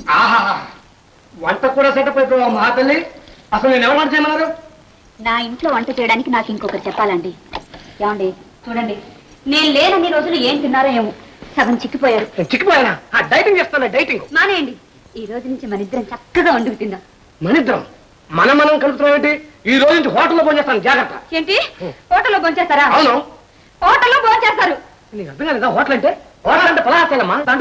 ఆహా, వంట కూడా సెటప్ అయిపోయావు మహాతల్లి. అసలు నేను ఎవరు వంట చేయమన్నారు? నా ఇంట్లో వంట చేయడానికి నాకు ఇంకొకరు చెప్పాలండి. ఏమండి చూడండి, నేను లేనన్ని రోజులు ఏం తిన్నారో ఏమో సగం చిక్కిపోయారు. చిక్కిపోయానా? డైటింగ్ చేస్తాను. డైటింగ్ మానేయండి. ఈ రోజు నుంచి మన ఇద్దరం చక్కగా వండుకు తిందాం. మనిద్దరం మనం కలుపుతున్నాం ఏంటి? ఈ రోజు నుంచి హోటల్లో భోంచేస్తాను. జాగ్రత్త. ఏంటి హోటల్లో భోంచేస్తారా? అవును, హోటల్లో భోంచేస్తారు. నీకు అర్థం కాలేదా? హోటల్ అంటే పలాసేనమ్మా. దాంట్లో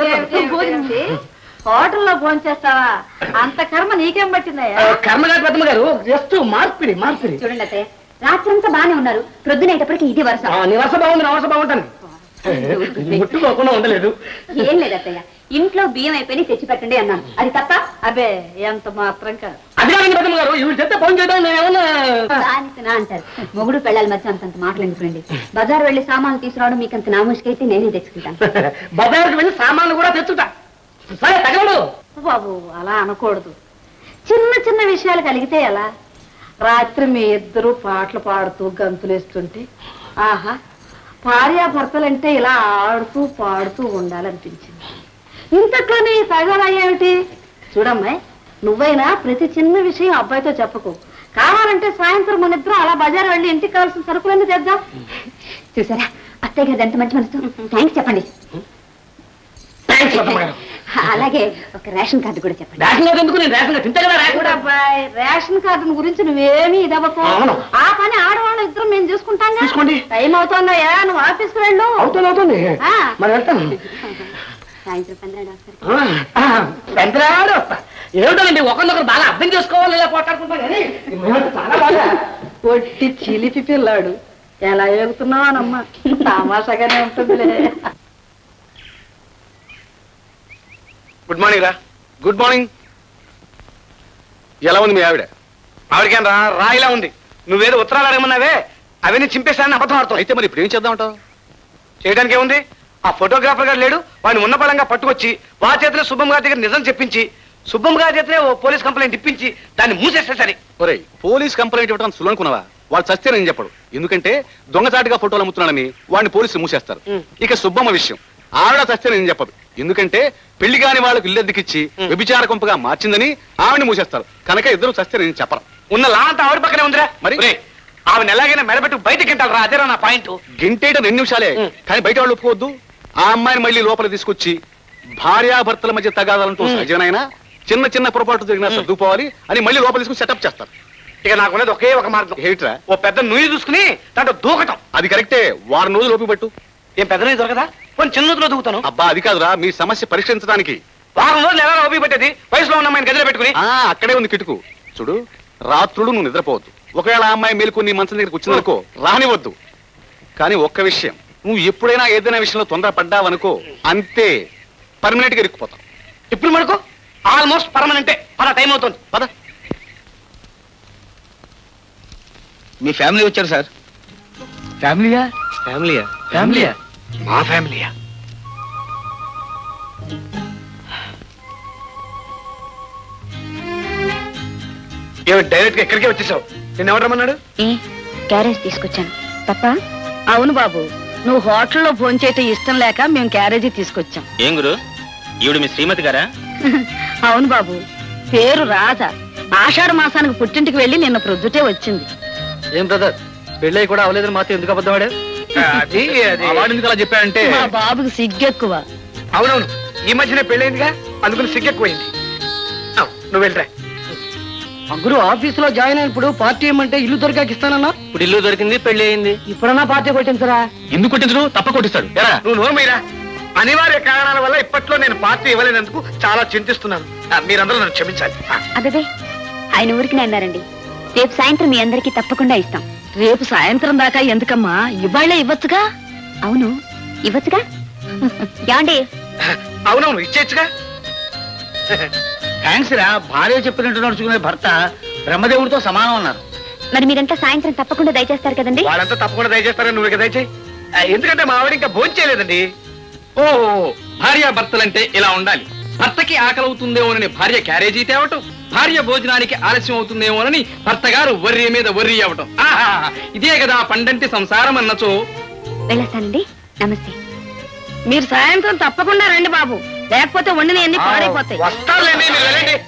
హోటల్లో భోంచేస్తావా? అంత కర్మ నీకేం పట్టిందయ్యా? కర్మగారు పెద్దమ్మ గారు జస్ట్ మార్పిడి. చూడండి అత్తయ్య, రాత్రంతా బానే ఉన్నారు, ప్రొద్దునేటప్పటికి ఇది వరుస. నీ వరుస బాగుంది, నా వరుస బాగుంటాను. ముట్టుకోకుండా ఉండలేదు. ఏం లేదు అత్తయ్య, ఇంట్లో బియ్యం అయిపోయి తెచ్చి పెట్టండి అన్నాను. అది తప్ప? అబ్బే ఎంత మాత్రం కాదు. అది కాదండి పెద్దమ్మ గారు, ఇవి చెప్తే ఫోన్ చేయడం నేనేమన్నా అంటారు. మొగుడు పెళ్ళాల మధ్య అంతంత మాటలు ఎందుకురండి. బజారు వెళ్లి సామాన్లు తీసుకురావడం మీకు అంత నామూషికైతే నేనే తెచ్చుకుంటాను. బజారుకి వెళ్ళి సామాన్లు కూడా తెచ్చుతా. సరే తగలడు బాబు, అలా అనకూడదు. చిన్న చిన్న విషయాలు కలిగితే ఎలా? రాత్రి మీ ఇద్దరు పాటలు పాడుతూ గంతులేస్తుంటే ఆహా, భార్యాభర్తలంటే ఇలా ఆడుతూ పాడుతూ ఉండాలనిపించింది. ఇంతట్లోనే తగలయ్యేమిటి? చూడమ్మాయి, నువ్వైనా ప్రతి చిన్న విషయం అబ్బాయితో చెప్పకు. కావాలంటే సాయంత్రం మన ఇద్దరు అలా బజారు వెళ్ళి ఇంటికి కావాల్సిన సరుకులన్నీ తెద్దాం. చూసారా అత్తయ్య గారు ఎంత మంచి మనసు. థ్యాంక్స్ చెప్పండి. అలాగే ఒక రేషన్ కార్డు కూడా చెప్పండి. రేషన్ కార్డు గురించి నువ్వేమీ ఇదవ్వకు. ఆ పని ఆడవాళ్ళు ఇద్దరు మేము చూసుకుంటాం. టైం అవుతుందయ్యా, నువ్వు ఆఫీస్కి వెళ్ళు. అవుతుంది. ఏమిటండి ఒకరినొకరు బాగా అర్థం చేసుకోవాలి, ఇలా పోటాడుకుంటాం. కానీ చాలా బాగా పొట్టి చిలిపి పిల్లాడు, ఎలా ఎగుతున్నావానమ్మా, తమాషాగానే ఉంటుందిలే. గుడ్ మార్నింగ్ రా. Good morning. ఎలా ఉంది మీ ఆవిడ? ఆవిడకేం రా ఇలా ఉంది. నువ్వేదో ఉత్తరాలు అడగమన్నావే, అవన్నీ చింపేశానని అబద్ధం ఆడుతావు. అయితే మరి ఇప్పుడు ఏం చేద్దామంటావు? చేయడానికి ఏముంది? ఆ ఫోటోగ్రాఫర్ గారు లేడు, వాడిని ఉన్న పడంగా పట్టుకొచ్చి వా చేతిలో సుబ్బమ్మ గారి దగ్గర నిజం చెప్పించి సుబ్బమ్మ గారి చేతిలో ఓ పోలీస్ కంప్లైంట్ ఇప్పించి దాన్ని మూసేస్తే సరే. ఒరే, పోలీస్ కంప్లైంట్ ఇవ్వడం సులనుకున్నావా? వాళ్ళు చస్తేనని చెప్పడు. ఎందుకంటే దొంగచాటుగా ఫోటోలు అమ్ముతున్నాడని వాడిని పోలీసులు మూసేస్తారు. ఇక సుబ్బమ్మ విషయం, ఆవిడ చస్తేనని చెప్పదు. ఎందుకంటే పెళ్లి కాని వాళ్ళకు ఇల్లెద్దుకిచ్చి వ్యభిచార కొంపగా మార్చిందని ఆవిడని మూసేస్తారు. కనుక ఇద్దరు చస్తేనని చెప్పరు. ఉన్న లా అంతా ఆవిడ పక్కనే ఉందిరా. మరి ఆవిడ ఎలాగైనా మెడబెట్టు బయటకి గింటాలరా. అదేరా నా పాయింట్. గింటేయడం 2 నిమిషాలే, కానీ బయట వాళ్ళు ఒప్పుకోవద్దు. ఆ అమ్మాయిని మళ్ళీ లోపల తీసుకొచ్చి భార్యాభర్తల మధ్య తగాదాలంటూ సహజనైనా చిన్న చిన్న పొరపాటు జరిగినా సర్దుకోవాలి అని మళ్ళీ లోపల తీసుకుని సెటప్ చేస్తారు. ఇక నాకున్నది ఒకే ఒక మార్గం. ఏమిట్రా? ఓ పెద్ద నుయ్యి చూసుకుని దాంట్లో దూకటం. అది కరెక్టే. వారం రోజులు ఓపిక పట్టు. ఏం పెద్ద నుయ్యి దొరకదా? కొన్ని చిన్న నూతులో దూకుతాను. అబ్బా అది కాదురా, మీ సమస్య పరిష్కరించడానికి వారం రోజులు ఎలా ఓపిక పెట్టేది? వయసులో ఉన్న అమ్మాయిని గదిలో పెట్టుకుని. అక్కడే ఉంది కిటుకు. చూడు, రాత్రులు నువ్వు నిద్రపోవద్దు. ఒకవేళ ఆ అమ్మాయి మేలుకొని నీ మంచం దగ్గర కూర్చుందనుకో, రానివద్దు. కానీ ఒక్క విషయం, నువ్వు ఎప్పుడైనా ఏదైనా విషయంలో తొందరపడ్డావనుకో, అంతే, పర్మనెంట్ గా ఇరుక్కుపోతాం. ఇప్పుడు మనకు ఆల్మోస్ట్ పర్మనెంటే. పద, టైం అవుతుంది. పద. మీ ఫ్యామిలీ వచ్చారు సార్. ఫ్యామిలీయా? ఫ్యామిలీయా? మా ఫ్యామిలీయా? డైరెక్ట్ గా ఎక్కడికే వచ్చేసావు? నేను ఎవరమ్మన్నాడు? క్యారేజ్ తీసుకొచ్చాను తప్ప? అవును బాబు, నువ్వు హోటల్లో భోంచేయటం ఇష్టం లేక మేము క్యారేజీ తీసుకొచ్చాం. ఏం గురు, ఈవిడ మీ శ్రీమతి గారా? అవును బాబు, పేరు రాధ. ఆషాఢ మాసానికి పుట్టింటికి వెళ్ళి నిన్న ప్రొద్దుటే వచ్చింది. ఏం బ్రదర్, పెళ్ళై కూడా అవలేదని మాత్రం ఎందుకు అబద్ధవాడే? వాడెందుకు అలా చెప్పాడంటే మా బాబుకి సిగ్గెక్కువ. అవునవును, ఈ మధ్యనే పెళ్ళైందిగా, అందుకని సిగ్గెక్కువైంది. నువ్వు వెళ్ళరా. ముగ్గురు ఆఫీసులో జాయిన్ అయినప్పుడు పార్టీ ఏమంటే ఇల్లు దొరికాక ఇస్తానన్నా. ఇప్పుడు ఇల్లు దొరికింది, పెళ్లి అయింది. ఇప్పుడన్నా పార్టీ కొట్టించరా? ఎందుకు కొట్టించరు? తప్ప కొట్టిస్తాడు. నువ్వు నోరుమీరా. అనివార్య కారణాల వల్ల ఇప్పట్లో నేను పార్టీ ఇవ్వలేనందుకు చాలా చింతిస్తున్నాను. మీరందరూ నన్ను క్షమించాలి. అదే ఆయన ఊరికి అన్నారండి. రేపు సాయంత్రం మీ అందరికీ తప్పకుండా ఇస్తాం. రేపు సాయంత్రం దాకా ఎందుకమ్మా, ఇవాళ్లే ఇవ్వచ్చుగా. అవును, ఇవ్వచ్చుగా. ఏమండి? అవునవును, ఇచ్చేచ్చుగా. థ్యాంక్స్ రా. భార్య చెప్పినట్టు నడుచుకునే భర్త బ్రహ్మదేవుడితో సమానం అన్నారు. మరి మీరంతా సాయంత్రం తప్పకుండా దయచేస్తారు కదండి? వాళ్ళంతా తప్పకుండా దయచేస్తారని నువ్వు ఇక దయచేయి. ఎందుకంటే మా ఆవిడ ఇంకా భోజనం చేయలేదండి. ఓహో, భార్యాభర్తలంటే ఇలా ఉండాలి. భర్తకి ఆకలవుతుందేమోనని భార్య క్యారేజీ తేవటం, భార్య భోజనానికి ఆలస్యం అవుతుందేమోనని భర్త గారు వర్రీ మీద వర్రీ అవ్వటం. ఇదే కదా పండంటి సంసారం అన్నచో. వెళ్ళొస్తానండి. నమస్తే. మీరు సాయంత్రం తప్పకుండా రండి బాబు. లేకపోతే వండిన అన్ని పాడైపోతాయి. వస్తారులేండి, మీరు వెళ్ళండి.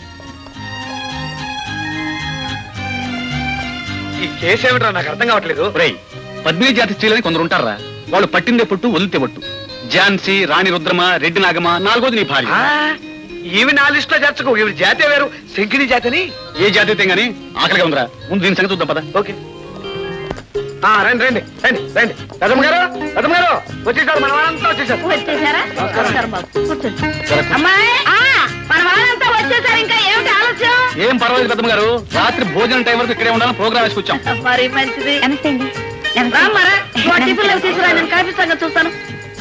ఈ కేసు ఏమిట్రా నాకు అర్థం కావట్లేదు. రై పద్మిని జాతి స్త్రీలని కొందరు ఉంటారా, వాళ్ళు పట్టిందే పొట్టు వదిలితే పట్టు. ఝాన్సీ, రాణి రుద్రమ, రెడ్డి నాగమ, నాలుగోది నీ భార్య. ఈవి నా లిస్ట్ లో చేర్చుకో. ఈవిడ జాతే వేరు, శంకిని జాతని. ఏ జాతి అయితే గానీ ఆకలిగా ఉందిరా, ముందు దీని సంగతి చూద్దాం పద. ఓకే, రండి రండి రండి రండి. పెదమ్మ గారు వచ్చేసారు, మన వాళ్ళంతా వచ్చేసారు. వచ్చేసారా? నమస్కారం బాబు, కూర్చోండి. అమ్మాయి, మన వాళ్ళంతా వచ్చేసారు, ఇంకా ఏమిటి ఆలస్యం? ఏం పర్వాలేదు పెద్దమ్మ గారు, రాత్రి భోజనం టైం వరకు ఇక్కడే ఉండాలని ప్రోగ్రామ్ వేసుకొచ్చాం. మరి మంచిది. రామ్మరా, టిఫిన్ తీసుకురా, నేను కాఫీ సంగతి చూస్తాను.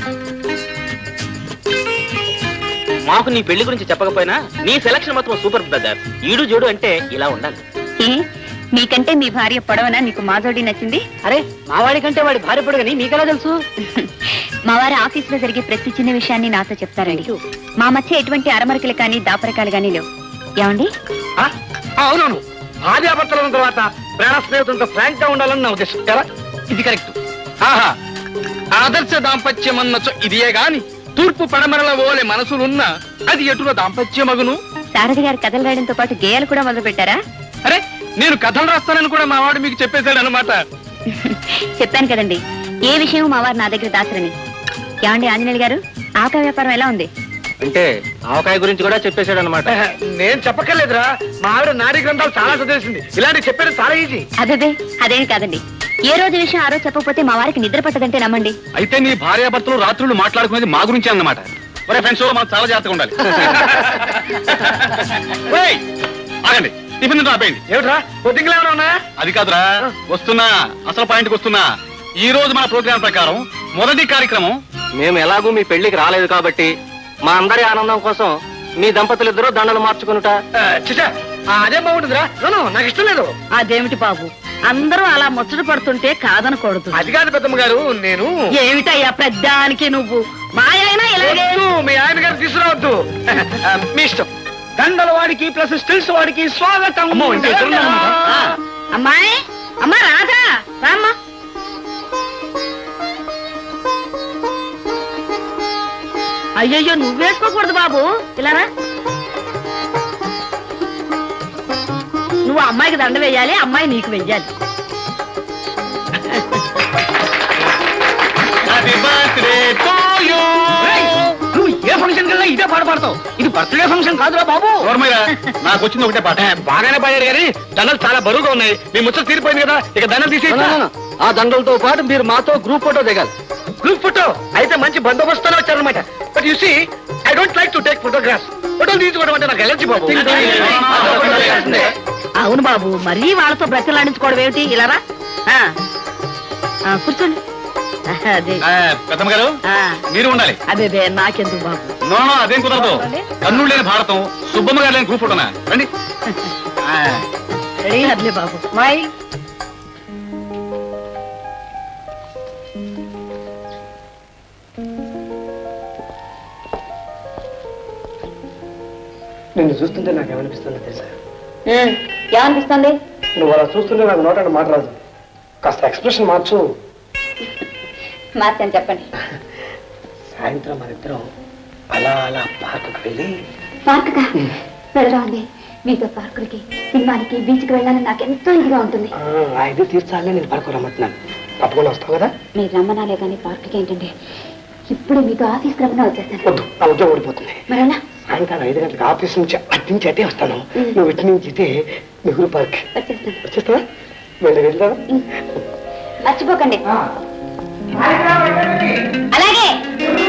మాకు నీ పెళ్లి గురించి చెప్పకపోయినా నీ సెలక్షన్ మాత్రం సూపర్ బ్రదర్. ఈడు జోడు అంటే ఇలా ఉండాలి. మీకంటే మీ భార్య పొడవనా నీకు మా జోడి నచ్చింది? అరే మా వాడి కంటే వాడి భార్య పొడగని మీకెలా తెలుసు? మా వారి ఆఫీస్ లో జరిగే ప్రతి చిన్న విషయాన్ని నాతో చెప్తారండి. మా మధ్య ఎటువంటి అరమరికలు కానీ దాపరకాలు కానీ లేవు. ఏమండి? అవునవును, భార్యాభర్తలు ఉన్న తర్వాత ప్రాణ స్నేహితులతో ఫ్రాంక్ గా ఉండాలని నా ఉద్దేశం. ఇది కరెక్ట్. ఆహా, ఆదర్శ దాంపత్యం అన్నచో ఇదియే గాని తూర్పు పడమరల ఓలే మనసులున్న అది ఎటుల దాంపత్యమగును. శారద గారి కథలు రాయడంతో పాటు గేయాలు కూడా మొదలు పెట్టారా? అరే నేను కథలు రాస్తానని కూడా మా వాడు మీకు చెప్పేశాడు అనమాట. చెప్పాను కదండి, ఏ విషయం మా వారు నా దగ్గర దాచరని. ఏమండి ఆంజనేయులు గారు, ఆకాయ వ్యాపారం ఎలా ఉంది? అంటే ఆవకాయ గురించి కూడా చెప్పేశాడు అనమాట. నేను చెప్పక్కర్లేదురా, మా ఆవిడ నాడీ గ్రంథాలు చాలా చదివేసింది. ఇలాంటి చెప్పేది చాలా ఈజీ. అదే అదేం కాదండి, ఏ రోజు విషయం ఆ రోజు చెప్పకపోతే మా వారికి నిద్ర పట్టదంటే నమ్మండి. అయితే నీ భార్యాభర్తలు రాత్రులు మాట్లాడుకునేది మా గురించి అన్నమాట. ఒరే ఫ్రెండ్స్, మనం చాలా జాగ్రత్తగా ఉండాలి. ఆగండి, టిఫిన్ ఆపేయండి. ఏమిట్రా పొద్దుగా ఏమైనా ఉన్నాయా? అది కాదురా, వస్తున్నా, అసలు పాయింట్కి వస్తున్నా. ఈ రోజు మన ప్రోగ్రాం ప్రకారం మొదటి కార్యక్రమం, మేము ఎలాగూ మీ పెళ్లికి రాలేదు కాబట్టి మా అందరి ఆనందం కోసం మీ దంపతులు ఇద్దరు దండలు మార్చుకునుట. చిచా, అదే బాగుంటుందిరా. నాకు ఇష్టం లేదు. అదేమిటి బాబు, అందరూ అలా ముచ్చట పడుతుంటే కాదనకూడదు. అది కాదు పెద్దమ్మ గారు, నేను ఏమిటయ్యా పెద్దానికి నువ్వు మా ఆయన ఇలాగే. మీ ఆయన గారు తీసుకురావద్దు, మీ ఇష్టం. దండల వాడికి ప్లస్ స్టిల్స్ వాడికి స్వాగతం. అమ్మాయి, అమ్మా రాధా, రామ్మా. అయ్యయ్యో, నువ్వేసుకోకూడదు బాబు, ఇలారా. నువ్వు అమ్మాయికి దండ వేయాలి, అమ్మాయి నీకు వెయ్యాలి. నువ్వు ఏ ఫంక్షన్ కల్లా ఇదే పాట పాడతావు. ఇది బర్త్డే ఫంక్షన్ కాదురా బాబు. నాకు వచ్చింది ఒకటే పాట. బాగానే పాడారు కానీ దండలు చాలా బరువుగా ఉన్నాయి. మీ ముచ్చట తీరిపోయింది కదా, ఇక దండలు తీసి ఆ దండలతో పాటు మీరు మాతో గ్రూప్ ఫోటో దిగాలి. గ్రూప్ ఫోటో అయితే మంచి బందోబస్తులో వచ్చారనమాట. But you see, I don't like to take photographs. ఫోటోలు తీసుకోవడం అంటే నాకు ఎలర్జీ బాబు. అవును బాబు, మరీ వాళ్ళతో బ్రతిలాడించుకోవడం ఏమిటి, ఇలారా. కూర్చోండి. అదే పెద్దమ్మ గారు, మీరు ఉండాలి. అదే నాకెందుకు బాబు. నో అదేం కుదరదు. కన్నుడు లేని భారతం, సుబ్బమ్మ గారు లేని గ్రూప్ ఫోటోనా? రండి. రెడీ అదిలే బాబు. మాయ్ నిన్ను చూస్తుంటే నాకు ఏమనిపిస్తుందో తెలుసా? ఏమనిపిస్తుంది? నువ్వు అలా చూస్తుంటే నాకు నోట మాట రాదు. కాస్త ఎక్స్ప్రెషన్ మార్చు. మార్చాను, చెప్పండి. సాయంత్రం మన ఇద్దరం అలా అలా పార్కుకి వెళ్ళి. పార్కుగా వెళ్ళండి. మీతో పార్కులకి, సినిమానికి, బీచ్కి వెళ్ళాలని నాకు ఎంతో ఇదిగా ఉంటుంది. ఆ ఇది తీర్చాలని నేను పార్కు రమ్మంటున్నాను. తప్పకుండా వస్తావు కదా? మీరు రమ్మనాలే కానీ పార్కుకి ఏంటండి, ఇప్పుడు మీతో ఆఫీస్కి రమ్మన్నా వచ్చేస్తాను. వద్దు, నా ఉద్యోగం ఓడిపోతుంది. మరలా సాయంకాలం 5 గంటలకు ఆఫీస్ నుంచి అటు నుంచి అటే వస్తాను. నువ్వు ఇటు నుంచి ఇటే నెహ్రూ పార్క్ వచ్చేస్తాను. వచ్చేస్తావా? వెళ్తావా? మర్చిపోకండి. అలాగే.